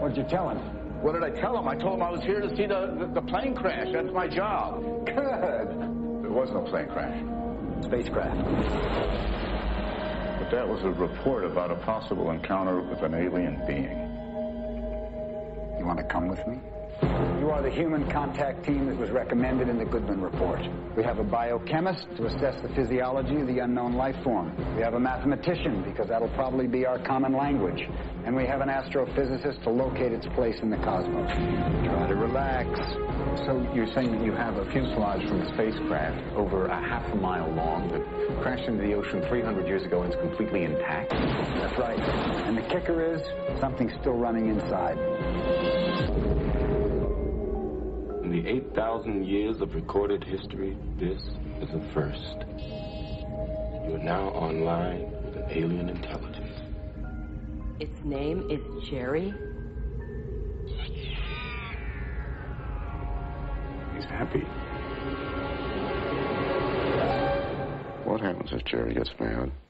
What'd you tell him? What did I tell him? I told him I was here to see the plane crash. That's my job. Good. There was no plane crash. Spacecraft. But that was a report about a possible encounter with an alien being. You want to come with me? You are the human contact team that was recommended in the Goodman report. We have a biochemist to assess the physiology of the unknown life form. We have a mathematician, because that'll probably be our common language. And we have an astrophysicist to locate its place in the cosmos. Try to relax. So you're saying that you have a fuselage from a spacecraft over a half a mile long that crashed into the ocean 300 years ago and is completely intact? That's right. And the kicker is, something's still running inside. In the 8,000 years of recorded history, this is a first. You are now online with an alien intelligence. Its name is Jerry. He's happy. What happens if Jerry gets mad?